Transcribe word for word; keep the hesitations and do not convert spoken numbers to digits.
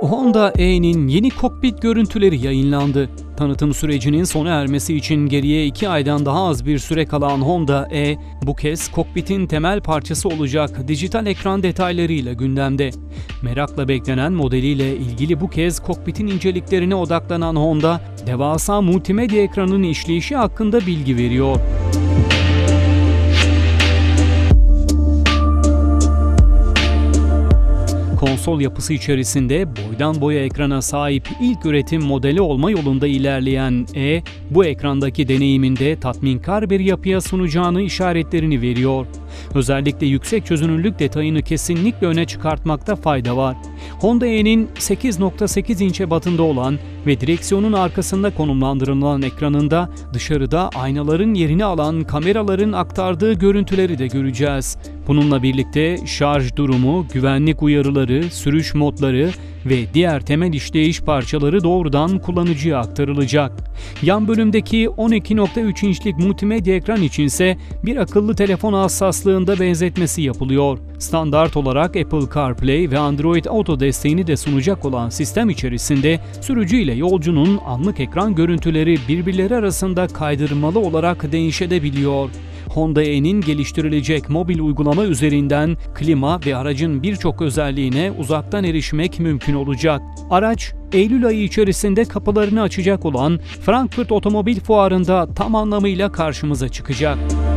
Honda E'nin yeni kokpit görüntüleri yayınlandı. Tanıtım sürecinin sona ermesi için geriye iki aydan daha az bir süre kalan Honda E, bu kez kokpitin temel parçası olacak dijital ekran detaylarıyla gündemde. Merakla beklenen modeliyle ilgili bu kez kokpitin inceliklerine odaklanan Honda, devasa multimedya ekranının işleyişi hakkında bilgi veriyor. Konsol yapısı içerisinde boydan boya ekrana sahip ilk üretim modeli olma yolunda ilerleyen E, bu ekrandaki deneyiminde tatminkar bir yapıya sunacağını işaretlerini veriyor. Özellikle yüksek çözünürlük detayını kesinlikle öne çıkartmakta fayda var. Honda E'nin sekiz nokta sekiz inç ebatında olan ve direksiyonun arkasında konumlandırılan ekranında dışarıda aynaların yerini alan kameraların aktardığı görüntüleri de göreceğiz. Bununla birlikte şarj durumu, güvenlik uyarıları, sürüş modları ve diğer temel işleyiş parçaları doğrudan kullanıcıya aktarılacak. Yan bölümdeki on iki nokta üç inçlik multimedya ekran içinse bir akıllı telefon hassaslığında benzetmesi yapılıyor. Standart olarak Apple CarPlay ve Android Auto desteğini de sunacak olan sistem içerisinde sürücü ile yolcunun anlık ekran görüntüleri birbirleri arasında kaydırmalı olarak değişebiliyor. Honda E'nin geliştirilecek mobil uygulama üzerinden klima ve aracın birçok özelliğine uzaktan erişmek mümkün olacak. Araç, Eylül ayı içerisinde kapılarını açacak olan Frankfurt Otomobil Fuarı'nda tam anlamıyla karşımıza çıkacak.